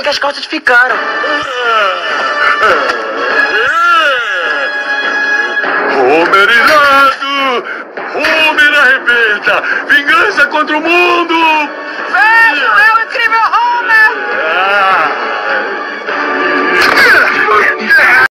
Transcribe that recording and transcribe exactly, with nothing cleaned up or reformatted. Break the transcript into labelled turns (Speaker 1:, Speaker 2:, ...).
Speaker 1: as costas ficaram.
Speaker 2: Homer irado! Homer arrebenta! Vingança contra o mundo!
Speaker 3: Vejo